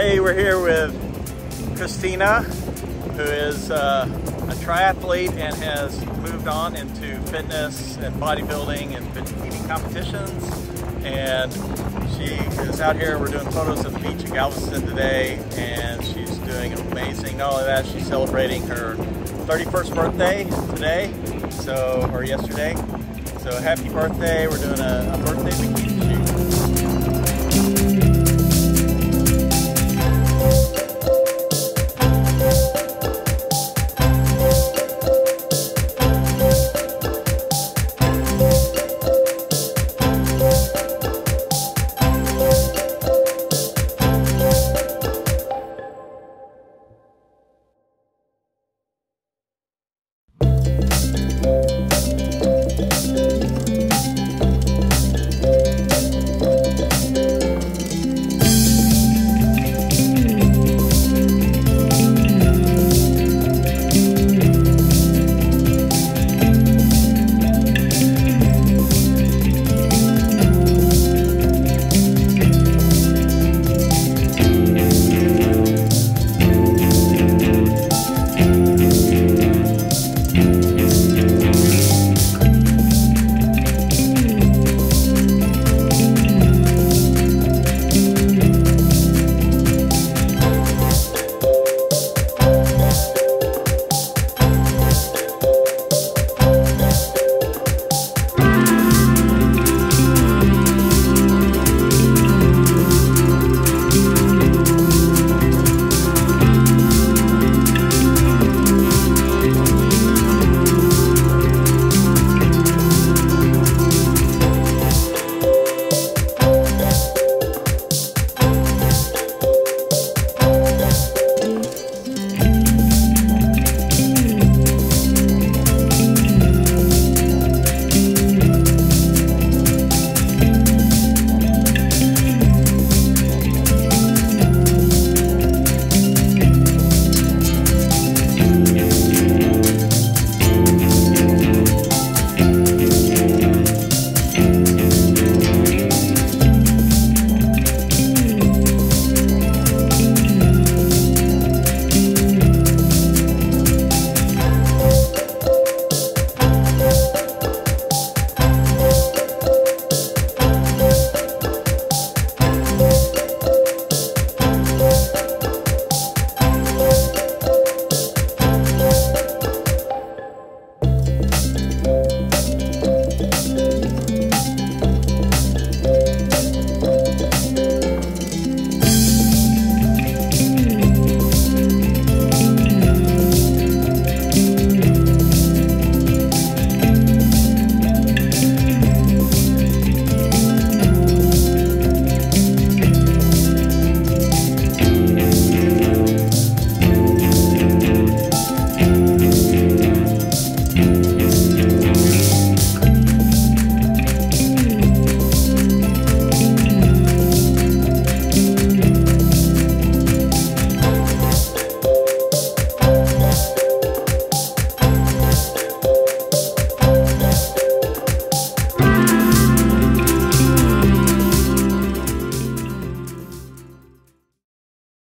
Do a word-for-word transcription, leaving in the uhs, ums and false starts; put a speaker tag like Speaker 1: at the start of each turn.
Speaker 1: Today we're here with Christina, who is uh, a triathlete and has moved on into fitness and bodybuilding and bikini competitions. And she is out here, we're doing photos of the beach in Galveston today, and she's doing amazing. Not only that, she's celebrating her thirty-first birthday today, so or yesterday. So happy birthday, we're doing a, a birthday bikini shoot.